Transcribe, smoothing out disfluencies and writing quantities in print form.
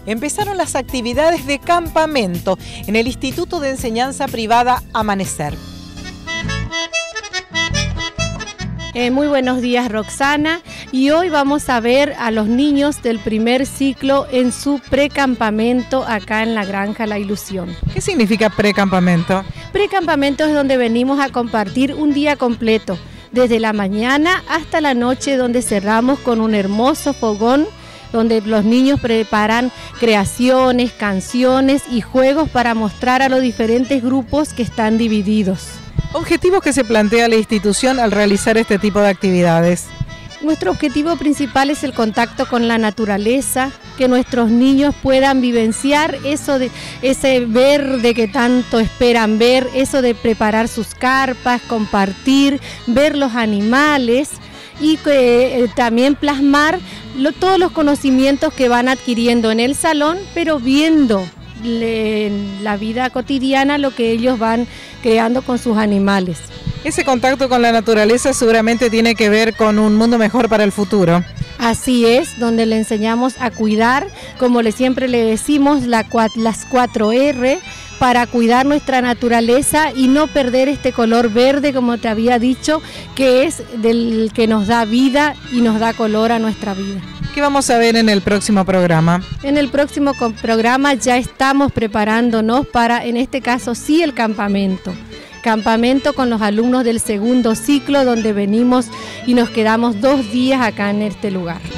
empezaron las actividades de campamento en el Instituto de Enseñanza Privada Amanecer. Muy buenos días, Roxana, y hoy vamos a ver a los niños del primer ciclo en su precampamento acá en la Granja La Ilusión. ¿Qué significa precampamento? Precampamento es donde venimos a compartir un día completo, desde la mañana hasta la noche, donde cerramos con un hermoso fogón, donde los niños preparan creaciones, canciones y juegos para mostrar a los diferentes grupos que están divididos. ¿Objetivos que se plantea la institución al realizar este tipo de actividades? Nuestro objetivo principal es el contacto con la naturaleza, que nuestros niños puedan vivenciar eso de ese verde que tanto esperan ver, eso de preparar sus carpas, compartir, ver los animales y también plasmar todos los conocimientos que van adquiriendo en el salón, pero viendo en la vida cotidiana lo que ellos van creando con sus animales. Ese contacto con la naturaleza seguramente tiene que ver con un mundo mejor para el futuro. Así es, donde le enseñamos a cuidar, como siempre le decimos, las 4 R, para cuidar nuestra naturaleza y no perder este color verde, como te había dicho, que es del que nos da vida y nos da color a nuestra vida. ¿Qué vamos a ver en el próximo programa? En el próximo programa ya estamos preparándonos para, en este caso sí, el campamento. Campamento con los alumnos del segundo ciclo, donde venimos y nos quedamos 2 días acá en este lugar.